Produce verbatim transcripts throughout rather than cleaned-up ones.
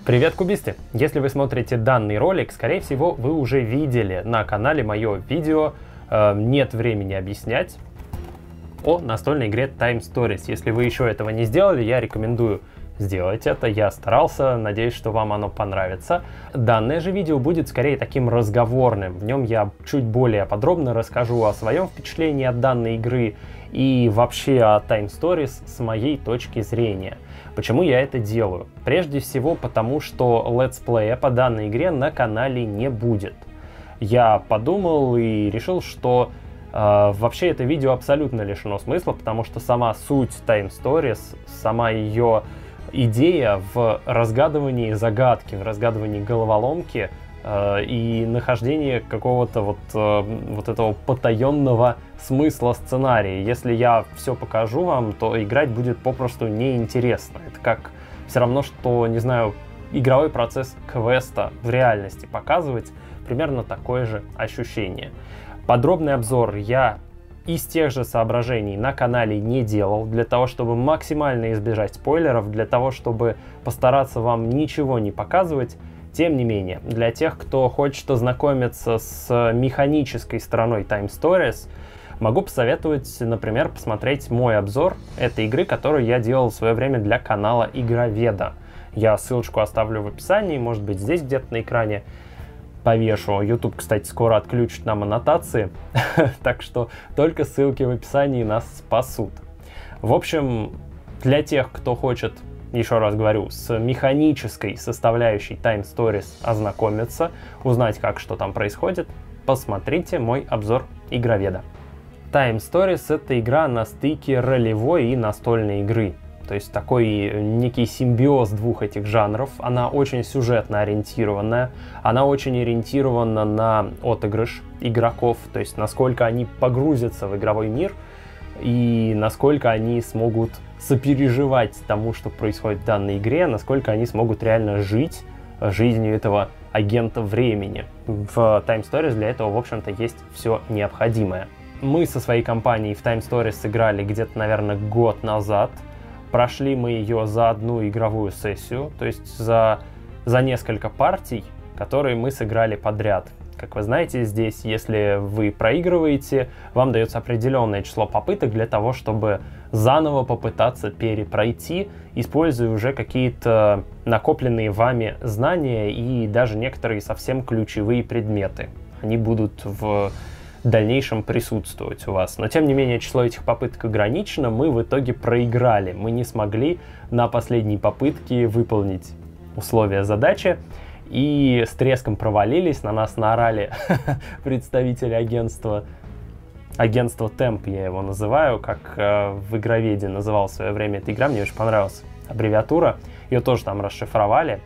Привет, кубисты! Если вы смотрите данный ролик, скорее всего, вы уже видели на канале мое видео э, «Нет времени объяснять» о настольной игре Time Stories. Если вы еще этого не сделали, я рекомендую сделать это. Я старался, надеюсь, что вам оно понравится. Данное же видео будет скорее таким разговорным. В нем я чуть более подробно расскажу о своем впечатлении от данной игры и вообще о Time Stories с моей точки зрения. Почему я это делаю? Прежде всего потому, что летсплея по данной игре на канале не будет. Я подумал и решил, что э, вообще это видео абсолютно лишено смысла, потому что сама суть Time Stories, сама ее идея в разгадывании загадки, в разгадывании головоломки э, и нахождении какого-то вот, э, вот этого потаенного смысла сценария. Если я все покажу вам, то играть будет попросту неинтересно. Это как все равно, что, не знаю, игровой процесс квеста в реальности показывать, примерно такое же ощущение. Подробный обзор я из тех же соображений на канале не делал, для того, чтобы максимально избежать спойлеров, для того, чтобы постараться вам ничего не показывать. Тем не менее, для тех, кто хочет ознакомиться с механической стороной Time Stories, могу посоветовать, например, посмотреть мой обзор этой игры, которую я делал в свое время для канала Игроведа. Я ссылочку оставлю в описании, может быть, здесь где-то на экране повешу. YouTube, кстати, скоро отключит нам аннотации, так что только ссылки в описании нас спасут. В общем, для тех, кто хочет, еще раз говорю, с механической составляющей Time Stories ознакомиться, узнать, как что там происходит, посмотрите мой обзор Игроведа. Time Stories — это игра на стыке ролевой и настольной игры. То есть такой некий симбиоз двух этих жанров. Она очень сюжетно ориентированная, она очень ориентирована на отыгрыш игроков, то есть насколько они погрузятся в игровой мир и насколько они смогут сопереживать тому, что происходит в данной игре, насколько они смогут реально жить жизнью этого агента времени. В Time Stories для этого, в общем-то, есть все необходимое. Мы со своей компанией в Time Stories сыграли где-то, наверное, год назад. Прошли мы ее за одну игровую сессию, то есть за, за несколько партий, которые мы сыграли подряд. Как вы знаете, здесь, если вы проигрываете, вам дается определенное число попыток для того, чтобы заново попытаться перепройти, используя уже какие-то накопленные вами знания и даже некоторые совсем ключевые предметы. Они будут в дальнейшем присутствовать у вас. Но, тем не менее, число этих попыток ограничено, мы в итоге проиграли. Мы не смогли на последней попытке выполнить условия задачи и с треском провалились, на нас наорали представители агентства, агентство Темп я его называю, как э, в Игроведе называл в свое время эта игра, мне очень понравилась аббревиатура, ее тоже там расшифровали.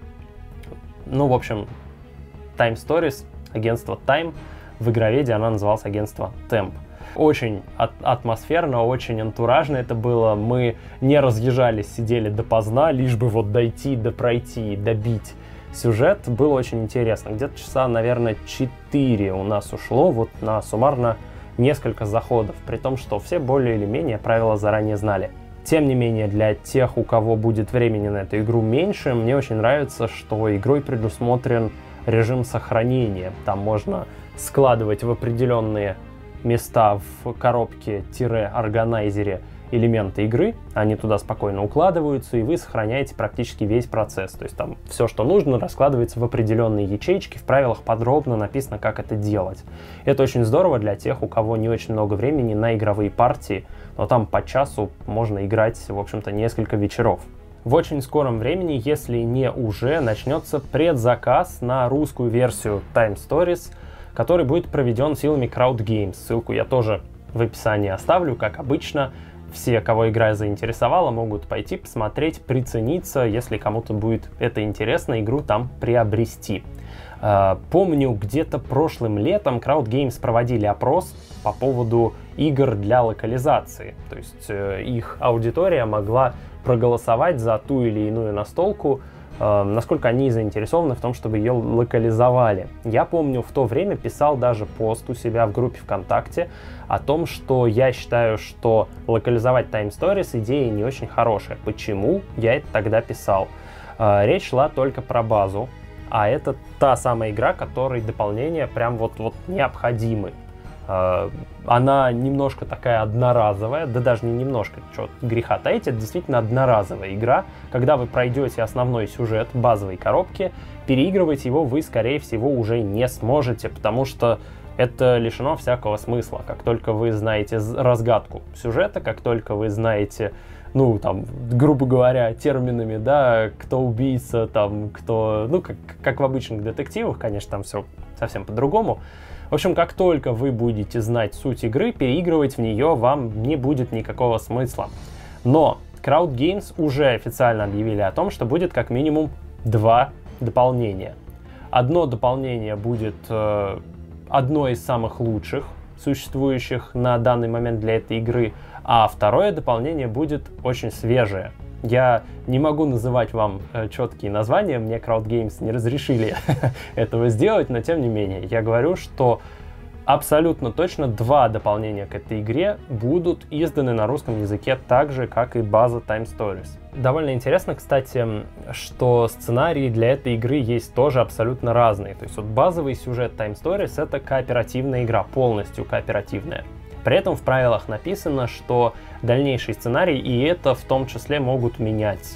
Ну, в общем, Time Stories, агентство Time. В Игроведе она называлась агентство Темп. Очень от атмосферно, очень антуражно это было. Мы не разъезжались, сидели допоздна, лишь бы вот дойти, допройти, добить сюжет. Было очень интересно. Где-то часа, наверное, четыре у нас ушло вот на суммарно несколько заходов, при том, что все более или менее правила заранее знали. Тем не менее, для тех, у кого будет времени на эту игру меньше, мне очень нравится, что игрой предусмотрен режим сохранения. Там можно складывать в определенные места в коробке-органайзере элементы игры, они туда спокойно укладываются, и вы сохраняете практически весь процесс. То есть там все, что нужно, раскладывается в определенные ячейки, в правилах подробно написано, как это делать. Это очень здорово для тех, у кого не очень много времени на игровые партии, но там по часу можно играть, в общем-то, несколько вечеров. В очень скором времени, если не уже, начнется предзаказ на русскую версию Time Stories, который будет проведен силами Crowd Games. Ссылку я тоже в описании оставлю, как обычно. Все, кого игра заинтересовала, могут пойти посмотреть, прицениться, если кому-то будет это интересно, игру там приобрести. Помню, где-то прошлым летом Crowd Games проводили опрос по поводу игр для локализации. То есть их аудитория могла проголосовать за ту или иную настолку, насколько они заинтересованы в том, чтобы ее локализовали. Я помню, в то время писал даже пост у себя в группе ВКонтакте о том, что я считаю, что локализовать Time Stories идея не очень хорошая. Почему? Я это тогда писал. Э, речь шла только про базу, а это та самая игра, которой дополнения прям вот-вот необходимы. Э, она немножко такая одноразовая, да даже не немножко, что греха таить, это действительно одноразовая игра. Когда вы пройдете основной сюжет базовой коробки, переигрывать его вы, скорее всего, уже не сможете, потому что это лишено всякого смысла. Как только вы знаете разгадку сюжета, как только вы знаете, ну, там, грубо говоря, терминами, да, кто убийца, там, кто, ну, как, как в обычных детективах, конечно, там все совсем по-другому. В общем, как только вы будете знать суть игры, переигрывать в нее вам не будет никакого смысла. Но Crowd Games уже официально объявили о том, что будет как минимум два дополнения. Одно дополнение будет э, одно из самых лучших, существующих на данный момент для этой игры, а второе дополнение будет очень свежее. Я не могу называть вам э, четкие названия, мне Crowd Games не разрешили этого сделать, но тем не менее, я говорю, что абсолютно точно два дополнения к этой игре будут изданы на русском языке так же, как и база Time Stories. Довольно интересно, кстати, что сценарии для этой игры есть тоже абсолютно разные. То есть вот базовый сюжет Time Stories — это кооперативная игра, полностью кооперативная. При этом в правилах написано, что дальнейший сценарий и это в том числе могут менять.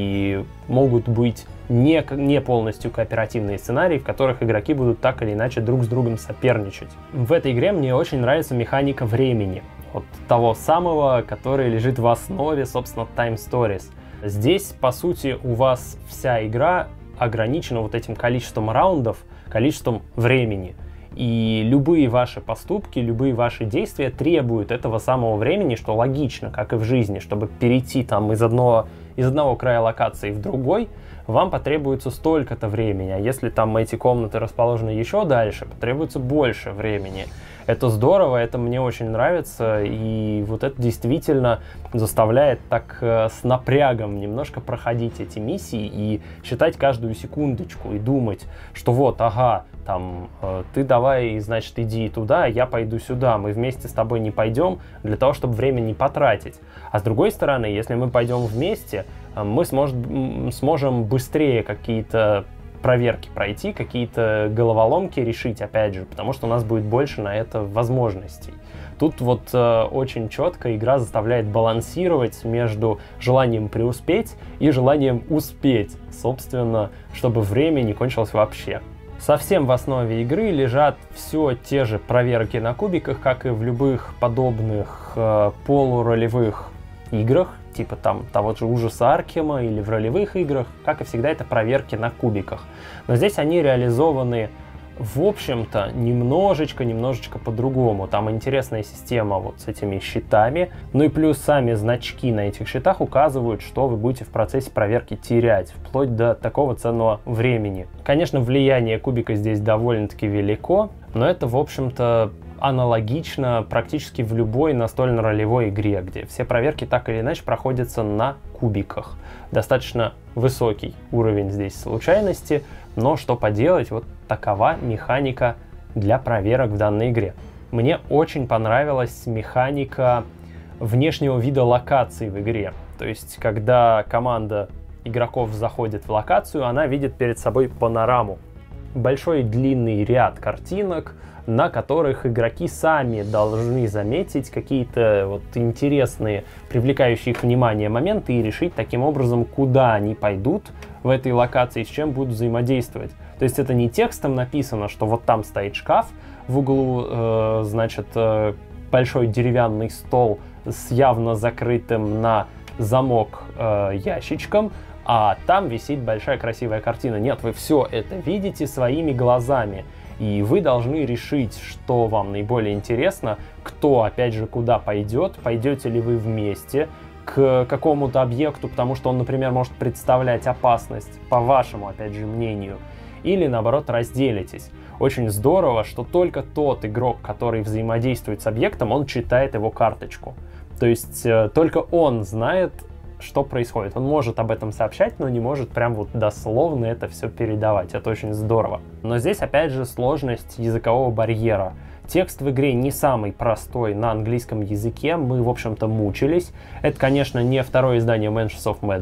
И могут быть не, не полностью кооперативные сценарии, в которых игроки будут так или иначе друг с другом соперничать. В этой игре мне очень нравится механика времени. Вот того самого, который лежит в основе, собственно, Time Stories. Здесь, по сути, у вас вся игра ограничена вот этим количеством раундов, количеством времени. И любые ваши поступки, любые ваши действия требуют этого самого времени, что логично, как и в жизни. Чтобы перейти там из одного, из одного края локации в другой, вам потребуется столько-то времени. А если там эти комнаты расположены еще дальше, потребуется больше времени. Это здорово, это мне очень нравится, и вот это действительно заставляет так э, с напрягом немножко проходить эти миссии и считать каждую секундочку и думать, что вот, ага, там, э, ты давай, значит, иди туда, я пойду сюда, мы вместе с тобой не пойдем для того, чтобы время не потратить. А с другой стороны, если мы пойдем вместе, э, мы смож сможем быстрее какие-то проверки пройти, какие-то головоломки решить, опять же, потому что у нас будет больше на это возможностей. Тут вот э, очень четко игра заставляет балансировать между желанием преуспеть и желанием успеть, собственно, чтобы время не кончилось вообще. Совсем в основе игры лежат все те же проверки на кубиках, как и в любых подобных э, полуролевых играх, типа там того же ужаса Аркхема или в ролевых играх, как и всегда, это проверки на кубиках. Но здесь они реализованы, в общем-то, немножечко-немножечко по-другому. Там интересная система вот с этими щитами, ну и плюс сами значки на этих щитах указывают, что вы будете в процессе проверки терять, вплоть до такого ценного времени. Конечно, влияние кубика здесь довольно-таки велико, но это, в общем-то, аналогично практически в любой настольно-ролевой игре, где все проверки так или иначе проходятся на кубиках. Достаточно высокий уровень здесь случайности, но что поделать, вот такова механика для проверок в данной игре. Мне очень понравилась механика внешнего вида локаций в игре. То есть, когда команда игроков заходит в локацию, она видит перед собой панораму. Большой длинный ряд картинок, на которых игроки сами должны заметить какие-то вот интересные, привлекающие их внимание моменты и решить таким образом, куда они пойдут в этой локации, с чем будут взаимодействовать. То есть это не текстом написано, что вот там стоит шкаф, в углу, э, значит, э, большой деревянный стол с явно закрытым на замок э, ящичком, а там висит большая красивая картина. Нет, вы все это видите своими глазами. И вы должны решить, что вам наиболее интересно, кто, опять же, куда пойдет, пойдете ли вы вместе к какому-то объекту, потому что он, например, может представлять опасность, по вашему, опять же, мнению, или, наоборот, разделитесь. Очень здорово, что только тот игрок, который взаимодействует с объектом, он читает его карточку. То есть э, только он знает, что происходит. Он может об этом сообщать, но не может прям вот дословно это все передавать. Это очень здорово. Но здесь опять же сложность языкового барьера. Текст в игре не самый простой на английском языке. Мы, в общем-то, мучились. Это, конечно, не второе издание Mansions of Madness.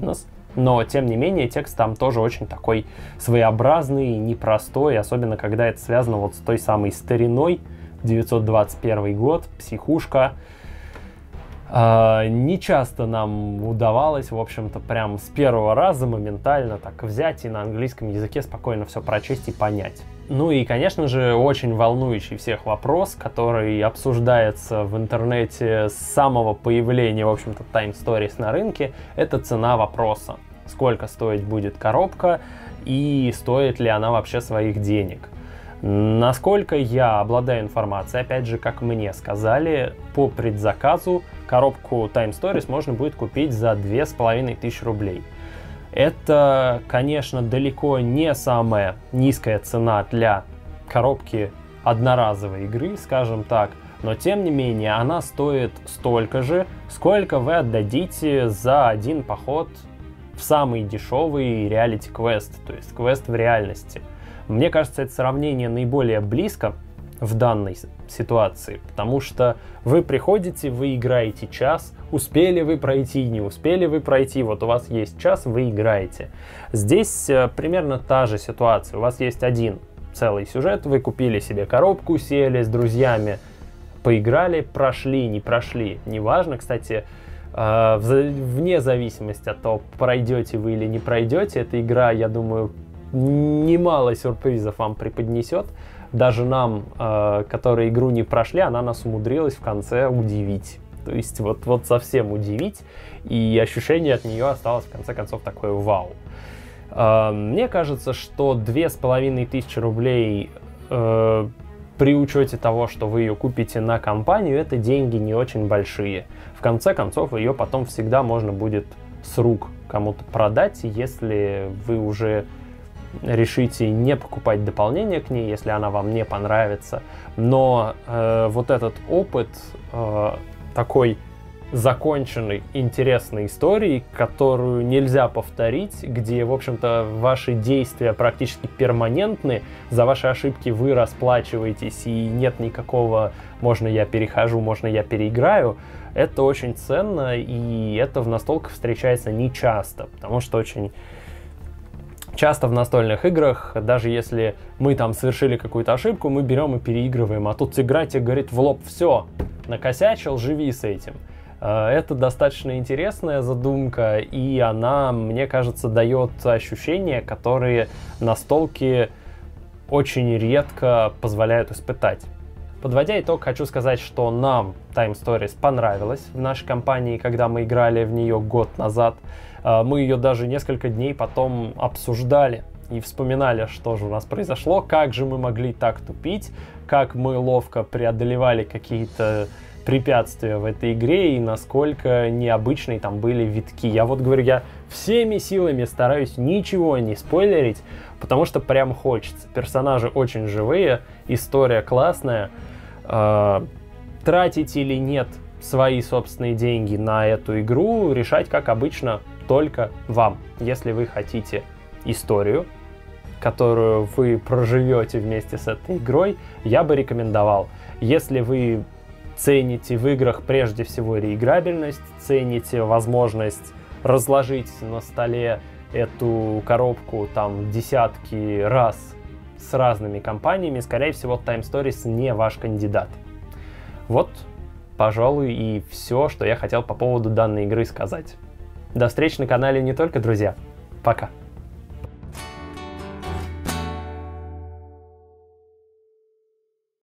Но, тем не менее, текст там тоже очень такой своеобразный, непростой, особенно когда это связано вот с той самой стариной, девятьсот двадцать первый год, психушка. Uh, не часто нам удавалось, в общем-то, прям с первого раза моментально так взять и на английском языке спокойно все прочесть и понять. Ну и, конечно же, очень волнующий всех вопрос, который обсуждается в интернете с самого появления, в общем-то, Time Stories на рынке, это цена вопроса. Сколько стоить будет коробка и стоит ли она вообще своих денег? Насколько я обладаю информацией, опять же, как мне сказали, по предзаказу коробку Time Stories можно будет купить за две с половиной тысячи рублей. Это, конечно, далеко не самая низкая цена для коробки одноразовой игры, скажем так, но тем не менее она стоит столько же, сколько вы отдадите за один поход в самый дешевый реалити-квест, то есть квест в реальности. Мне кажется, это сравнение наиболее близко в данной ситуации, потому что вы приходите, вы играете час, успели вы пройти, не успели вы пройти, вот у вас есть час, вы играете. Здесь э, примерно та же ситуация, у вас есть один целый сюжет, вы купили себе коробку, сели с друзьями, поиграли, прошли, не прошли, неважно, кстати, э, вне зависимости от того, пройдете вы или не пройдете, эта игра, я думаю, немало сюрпризов вам преподнесет. Даже нам, э, которые игру не прошли, она нас умудрилась в конце удивить. То есть вот, вот совсем удивить. И ощущение от нее осталось в конце концов такое вау. Э, мне кажется, что две с половиной тысячи рублей э, при учете того, что вы ее купите на компанию, это деньги не очень большие. В конце концов, ее потом всегда можно будет с рук кому-то продать, если вы уже решите не покупать дополнение к ней, если она вам не понравится. Но э, вот этот опыт э, такой законченной, интересной истории, которую нельзя повторить, где, в общем-то, ваши действия практически перманентны, за ваши ошибки вы расплачиваетесь, и нет никакого «можно я перехожу, можно я переиграю», это очень ценно, и это в настолках встречается нечасто, потому что очень часто в настольных играх, даже если мы там совершили какую-то ошибку, мы берем и переигрываем, а тут игра тебе говорит в лоб: все, накосячил, живи с этим. Это достаточно интересная задумка, и она, мне кажется, дает ощущения, которые настолки очень редко позволяют испытать. Подводя итог, хочу сказать, что нам Time Stories понравилась в нашей компании, когда мы играли в нее год назад. Мы ее даже несколько дней потом обсуждали и вспоминали, что же у нас произошло, как же мы могли так тупить, как мы ловко преодолевали какие-то препятствия в этой игре и насколько необычные там были витки. Я вот говорю, я всеми силами стараюсь ничего не спойлерить, потому что прям хочется. Персонажи очень живые, история классная. Э, тратить или нет свои собственные деньги на эту игру, решать, как обычно, только вам. Если вы хотите историю, которую вы проживете вместе с этой игрой, я бы рекомендовал. Если вы цените в играх прежде всего реиграбельность, цените возможность разложить на столе эту коробку там десятки раз с разными компаниями, скорее всего, Time Stories не ваш кандидат. Вот, пожалуй, и все, что я хотел по поводу данной игры сказать. До встречи на канале Не Только, друзья. Пока.